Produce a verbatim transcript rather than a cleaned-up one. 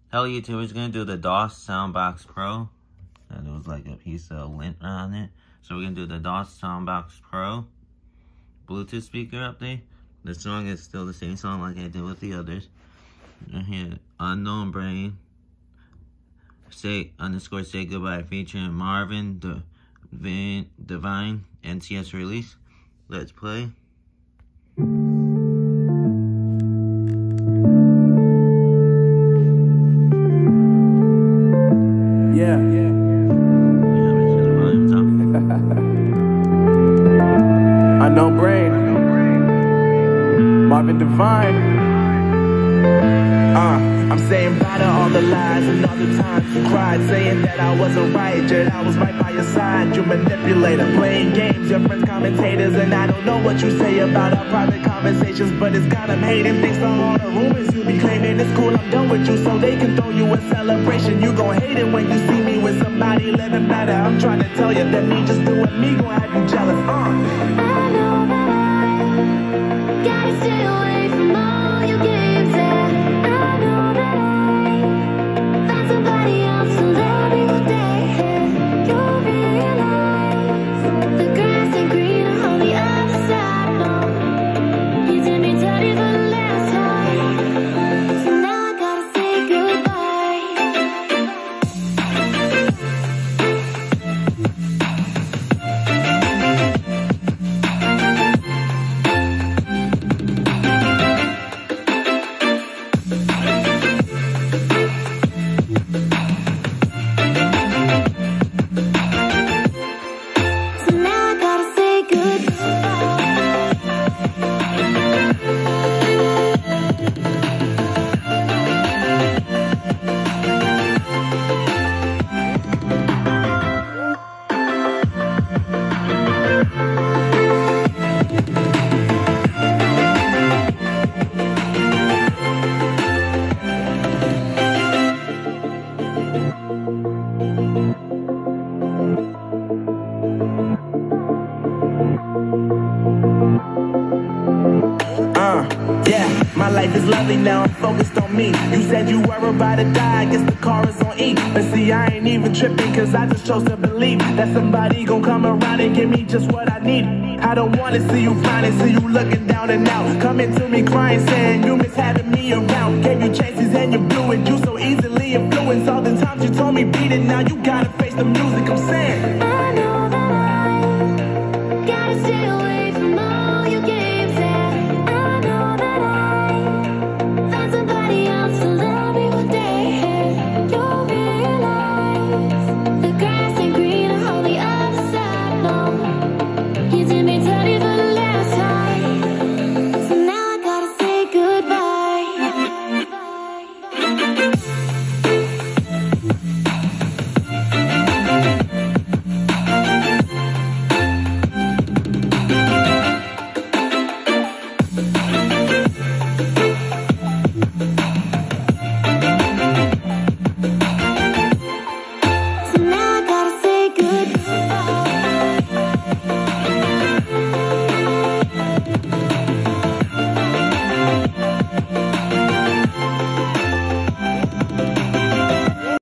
Hello YouTube, we're gonna do the DOS SoundBox Pro. And it was like a piece of lint on it. So we're gonna do the DOS SoundBox Pro Bluetooth speaker update. The song is still the same song like I did with the others. Right here, Unknown Brain. Say underscore say goodbye featuring Marvin the Vin, Divine N T S release. Let's play. Yeah, yeah. Unknown Brain, Marvin Divine. Uh, I'm saying bye to all the lies and all the times you cried, saying that I wasn't right, yet I was right by your side. You manipulator, playing games, your friends commentators, and I don't know what you say about our private conversations, but it's got them hating. Thanks to all the rumors you be claiming. It's cool, I'm done with you, so they can throw you a celebration. You gon' hate it when you see me with somebody living better. I'm trying to tell you that me just doing me gon' have you jealous. Uh. I know that I gotta stay away from all your games, and I know that I find somebody else to love me one day. You'll realize the grass ain't greener on the other side. No, you did me dirty for the last time, so now I gotta say goodbye. So now I gotta say Uh, yeah, my life is lovely now, I'm focused on me. You said you were about to die, I guess the car is on E. But see, I ain't even tripping, cause I just chose to believe that somebody gon' come around and give me just what I need. I don't wanna see you finally, see you looking down and out, coming to me crying, saying you miss having me around. Gave you chances and you blew it, you so easily influenced. All the times you told me beat it, now you gotta face the music, I'm saying